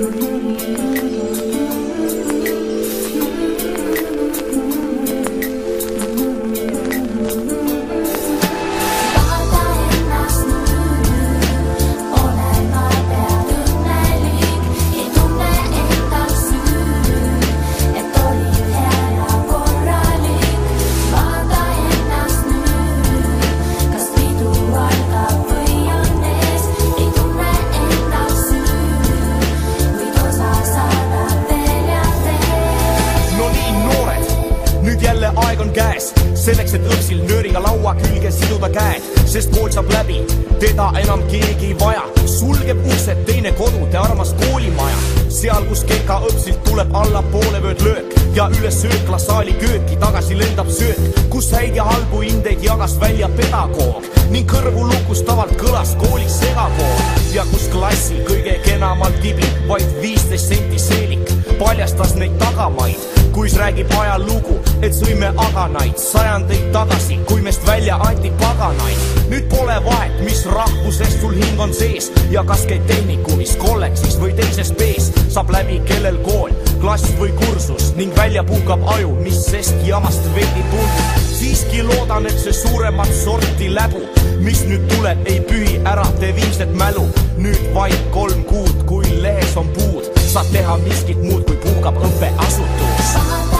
Selleks, et õpsil nööriga laua külge siduda käed, sest kool saab läbi, teda enam keegi ei vaja. Sulgeb uksed teine kodu, te armas koolimaja. Seal, kus keka õpsilt tuleb alla poole vööd löök ja üle sööklasaali kööki tagasi lendab söök, kus häid ja halbu indeid jagas välja pedagoog ning kõrvu lukustavalt kõlas koolis segakool. Ja kus klassil kõige kenamalt tibi vaid 15 senti seelik paljastas neid tagamaid, kuis räägib ajalugu, et sõime aganaid sajandeid tagasi, kui meist välja anti paganaid. Nüüd pole vahet, mis rahvusest sul hing on sees ja kas käid tehnikumis, kolledžis või teises B-s, saab läbi kellel kool, klass või kursus ning välja puhkab aju, mis sest jamast veidi tundub. Siiski loodan, et see suuremat sorti läbu, mis nüüd tuleb, ei pühi ära te viimset mälu. Nüüd vaid 3 kuud, kui lehes on puud, saad teha miskit muud, kui puhkab õppeasutus.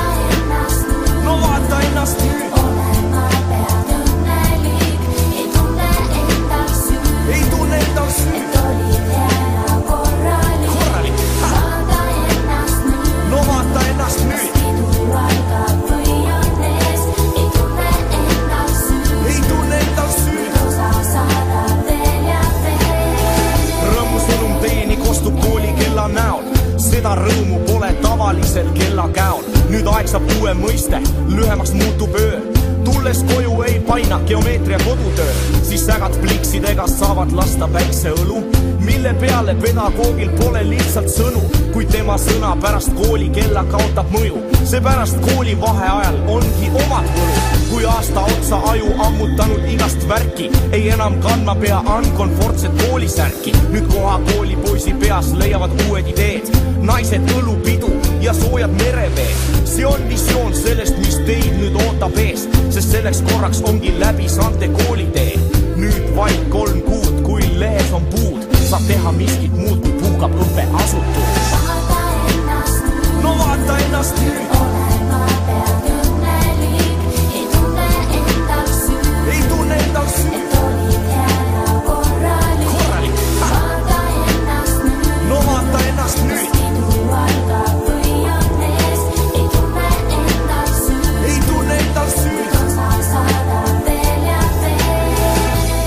No vaata ennast nüüd. Olen ma pead õnnelik, ei tunne endal süü. Ei tunne endal süü. Et olid hea ja korralik. Vaata ennast nüüd. No vaata ennast nüüd. Kas pidu algab või on ees, ei tunne endal süü. Ei tunne endal süü. Osa saada veel ja veel. Rõõmusõnum teeni kostub kooli kella näol. Seda rõõmu pole tavalisel kella käol. Nüüd aeg saab uue mõiste, lühemaks muutub öö. Tulles koju ei paina geomeetria kodutöö, siis sägad pliksidega saavad lasta väikse õlu, mille peale pedagoogil pole lihtsalt sõnu, kui tema sõna pärast kooli kella kaotab mõju. Seepärast kooli vaheajal ongi omad võlu. Kui aasta otsa aju ammutanud igast värki, ei enam kandma pea unkomfortset koolisärki. Nüüd koha kooli poisi peas leiavad uued ideed, naised õlupidu ja soojad mereveed. See on visioon sellest, mis teid nüüd ootab ees, sest selleks korraks ongi läbi saante koolitee. Nüüd vaid 3 kuud, kui lehes on puud, saab teha miskit muud, kui puhkab õppeasutus. Vaata ennast nüüd. No vaata ennast nüüd. Olen ma pead õnnelik, ei tunne endal süü. Ei tunne endal süü. Et olid hea ja korralik. Vaata ennast nüüd. No vaata ennast nüüd. Kas pidu algab või on ees, ei tunne endal süü. Ei tunne endal süü. Osa saada veel ja veel.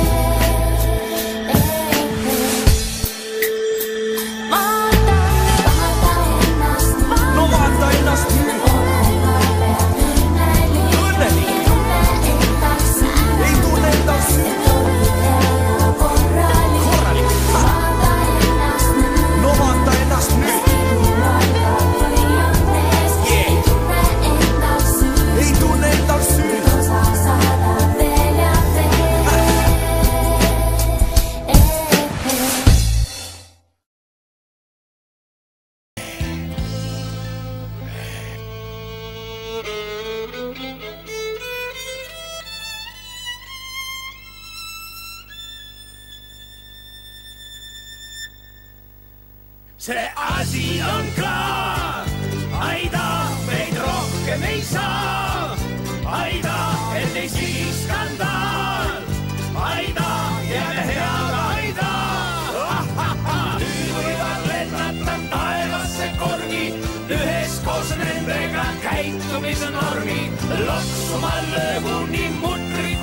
Vaata ennast nüüd. No vaata ennast nüüd. Olen ma pead õnnelik, Õnnelik. ei tunne endal süü. Ei tunne endal süü. Et olid hea ja korralik. Korralik. Vaata ennast nüüd. No vaata ennast nüüd. Pidu algab või on ees, ei tunne endal süü. Ei tunne endal süü. Osa saada veel ja veel. See asi on klaar, aida meid rohkem ei saa. Aida, et ei siis skandaal, aida, jääme heaga aida. Nüüd võivad lennata taevasse korgi, üheskoos nendega käitumise normi. Loksuma löögu nii mutri